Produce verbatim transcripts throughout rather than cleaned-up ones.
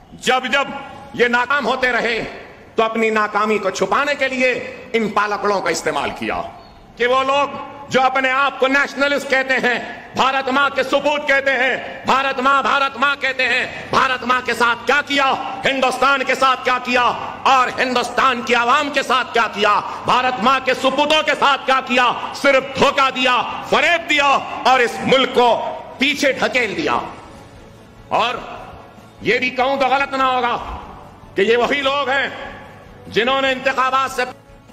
जब जब ये नाकाम होते रहे तो अपनी नाकामी को छुपाने के लिए इन पालकड़ों का इस्तेमाल किया कि वो लोग जो अपने आप को नेशनलिस्ट कहते हैं, भारत मां के सुपूत कहते हैं, भारत मां भारत मां कहते हैं, भारत मां के साथ क्या किया, हिंदुस्तान के साथ क्या किया और हिंदुस्तान की आवाम के साथ क्या किया, भारत मां के सुपूतों के साथ क्या किया, सिर्फ धोखा दिया, फरेब दिया और इस मुल्क को पीछे ढकेल दिया। और ये भी कहूं तो गलत ना होगा कि ये वही लोग हैं जिन्होंने इंतखाबात से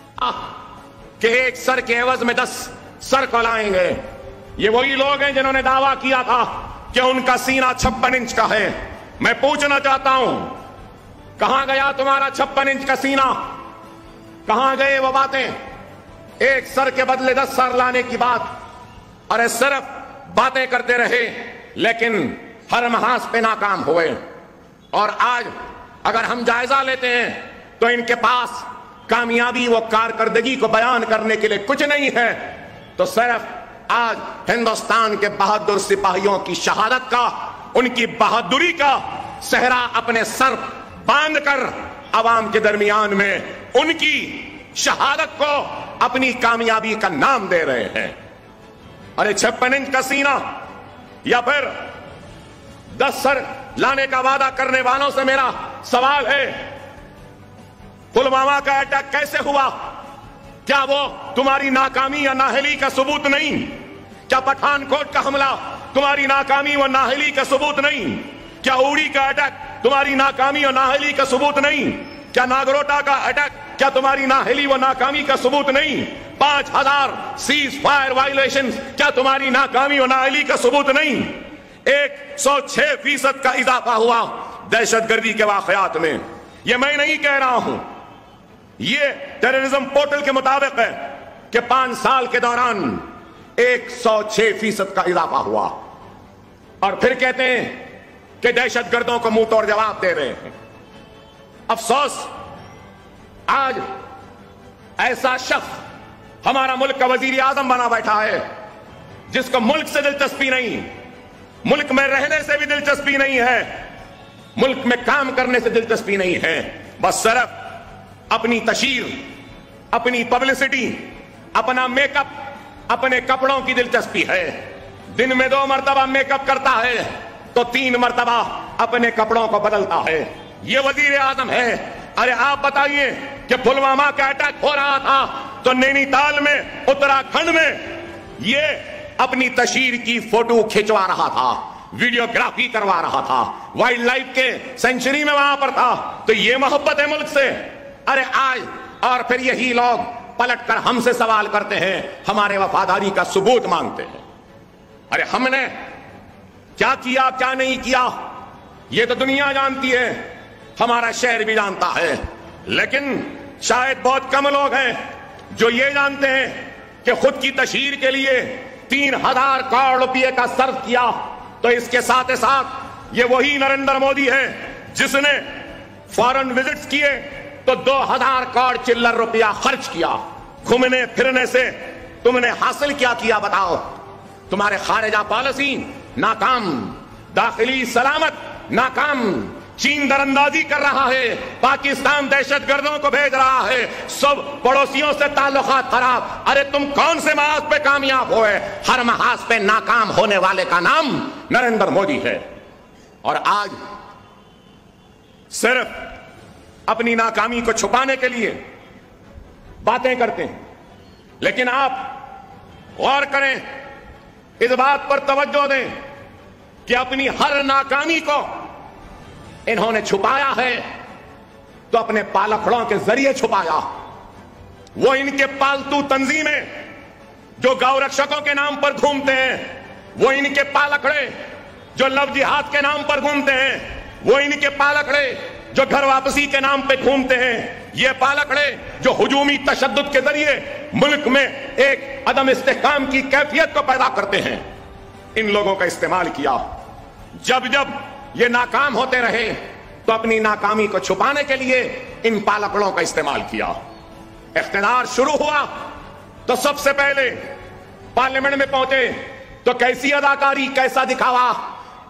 कि एक सर के एवज में दस सर को लाएंगे। ये वही लोग हैं जिन्होंने दावा किया था कि उनका सीना छप्पन इंच का है। मैं पूछना चाहता हूं, कहां गया तुम्हारा छप्पन इंच का सीना? कहां गए वो बातें? एक सर के बदले दस सर लाने की बात, अरे सिर्फ बातें करते रहे लेकिन हर महाज पे नाकाम हुए। और आज अगर हम जायजा लेते हैं तो इनके पास कामयाबी व कारकर्दगी को बयान करने के लिए कुछ नहीं है, तो सिर्फ आज हिंदुस्तान के बहादुर सिपाहियों की शहादत का, उनकी बहादुरी का सेहरा अपने सर बांध कर आवाम के दरमियान में उनकी शहादत को अपनी कामयाबी का नाम दे रहे हैं। अरे छप्पन इंच का सीना या फिर दस सर लाने का वादा करने वालों से मेरा सवाल है, पुलवामा का अटैक कैसे हुआ? क्या वो तुम्हारी नाकामी या नाहली का सबूत नहीं? क्या पठानकोट का हमला तुम्हारी नाकामी व नाहली का सबूत नहीं? क्या उड़ी का अटैक तुम्हारी नाकामी और नाहली का सबूत नहीं? क्या नागरोटा का अटैक क्या तुम्हारी नाहली व नाकामी का सबूत नहीं? पांच हजार सीज फायर वायलेशन क्या तुम्हारी नाकामी और नाहली का सबूत नहीं? एक सौ छह फीसद का इजाफा हुआ दहशतगर्दी के वाकयात में। यह मैं नहीं कह रहा हूं, ये टेररिज्म पोर्टल के मुताबिक है कि पांच साल के दौरान एक सौ छह फीसद का इजाफा हुआ। और फिर कहते हैं कि दहशतगर्दों को मुंह तोड़ जवाब दे रहे हैं। अफसोस आज ऐसा शख्स हमारा मुल्क का वजीर आजम बना बैठा है जिसको मुल्क से दिलचस्पी नहीं, मुल्क में रहने से भी दिलचस्पी नहीं है, मुल्क में काम करने से दिलचस्पी नहीं है, बस सिर्फ अपनी तशहीर, अपनी पब्लिसिटी, अपना मेकअप, अपने कपड़ों की दिलचस्पी है। दिन में दो मर्तबा मेकअप करता है तो तीन मर्तबा अपने कपड़ों को बदलता है। ये वजीर आजम है। अरे आप बताइए कि पुलवामा का अटैक हो रहा था तो नैनीताल में, उत्तराखंड में ये अपनी तशहीर की फोटो खिंचवा रहा था, वीडियोग्राफी करवा रहा था, वाइल्ड लाइफ के सेंचुरी में वहां पर था। तो ये मोहब्बत है मुल्क से। अरे आज और फिर यही लोग पलटकर हमसे सवाल करते हैं, हमारे वफादारी का सबूत मांगते हैं। अरे हमने क्या किया क्या नहीं किया ये तो दुनिया जानती है, हमारा शहर भी जानता है, लेकिन शायद बहुत कम लोग हैं जो ये जानते हैं कि खुद की तशहीर के लिए तीन हजार करोड़ रुपए का सर्व किया। तो इसके साथ ही साथ ये वही नरेंद्र मोदी है जिसने फॉरेन विजिट्स किए तो दो हजार करोड़ चिल्लर रुपया खर्च किया। घूमने फिरने से तुमने हासिल क्या किया बताओ? तुम्हारे खारिजा पॉलिसी नाकाम, दाखिली सलामत नाकाम, चीन दरअंदाजी कर रहा है, पाकिस्तान दहशतगर्दों को भेज रहा है, सब पड़ोसियों से ताल्लुकात खराब। अरे तुम कौन से महाज पे कामयाब हुए? हर महाज पे नाकाम होने वाले का नाम नरेंद्र मोदी है। और आज सिर्फ अपनी नाकामी को छुपाने के लिए बातें करते हैं, लेकिन आप गौर करें, इस बात पर तवज्जो दें कि अपनी हर नाकामी को इन्होंने छुपाया है तो अपने पालकड़ों के जरिए छुपाया। वो इनके पालतू तंजीमें जो गौ रक्षकों के नाम पर घूमते हैं, वो इनके पालकड़े जो लव जिहाद के नाम पर घूमते हैं, वो इनके पालकड़े जो घर वापसी के नाम पे घूमते हैं, ये पालकड़े जो हुजूमी तशद्दुद के जरिए मुल्क में एक अदम इस्तेहकाम की कैफियत को पैदा करते हैं, इन लोगों का इस्तेमाल किया। जब जब ये नाकाम होते रहे तो अपनी नाकामी को छुपाने के लिए इन पालकड़ों का इस्तेमाल किया। इख्तियार शुरू हुआ तो सबसे पहले पार्लियामेंट में पहुंचे तो कैसी अदाकारी, कैसा दिखावा,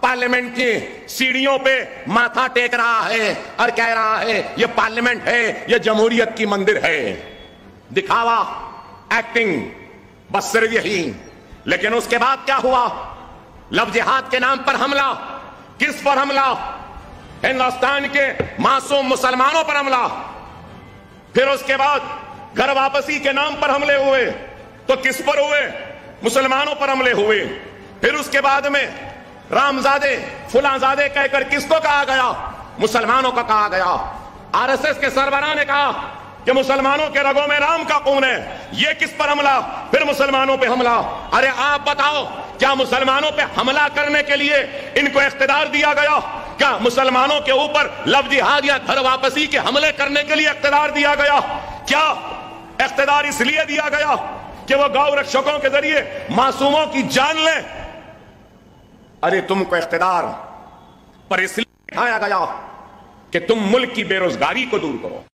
پارلیمنٹ کی سیڑھیوں پہ ماتھا ٹیک رہا ہے اور کہہ رہا ہے یہ پارلیمنٹ ہے، یہ جمہوریت کی مندر ہے. دکھاوا، ایکٹنگ، بس صرف یہی. لیکن اس کے بعد کیا ہوا؟ لو جہاد کے نام پر حملہ. کس پر حملہ؟ ہندوستان کے معصوم مسلمانوں پر حملہ. پھر اس کے بعد گھر واپسی کے نام پر حملے ہوئے. تو کس پر ہوئے؟ مسلمانوں پر حملے ہوئے. پھر اس کے بعد میں رامزادے فلاں زادے کہہ کر کس کو کہا گیا؟ مسلمانوں کا کہا گیا. آر ایس ایس کے سربراہ نے کہا کہ مسلمانوں کے رگوں میں رام کا خون ہے. یہ کس پر حملہ؟ پھر مسلمانوں پہ حملہ. ارے آپ بتاؤ، کیا مسلمانوں پہ حملہ کرنے کے لیے ان کو اقتدار دیا گیا؟ کیا مسلمانوں کے اوپر لو جہاد یا گھر واپسی کے حملے کرنے کے لیے اقتدار دیا گیا؟ کیا اقتدار اس لیے دیا گیا کہ وہ گاؤں رکشکوں کے ذریعے معصوموں کی جان لیں؟ ارے تم کو اقتدار پر اس لیے دکھایا گیا کہ تم ملک کی بے روزگاری کو دور کرو.